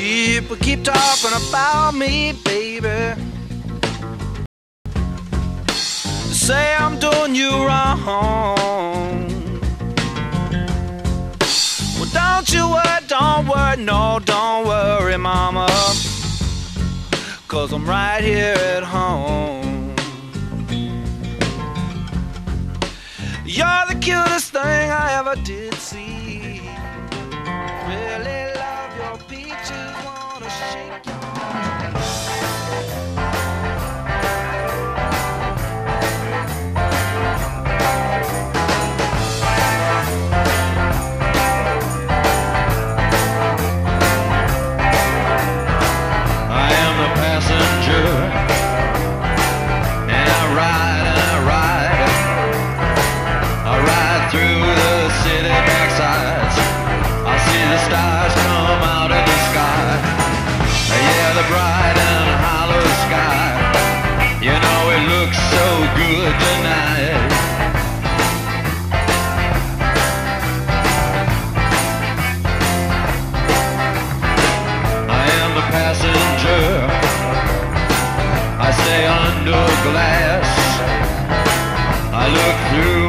People keep talking about me, baby. They say I'm doing you wrong. Well, don't you worry, don't worry, no, don't worry, mama, 'cause I'm right here at home. You're the cutest thing I ever did see. Really love your peaches, wanna shake your stars come out of the sky. Yeah, the bright and hollow sky. You know it looks so good tonight. I am the passenger. I stay under glass. I look through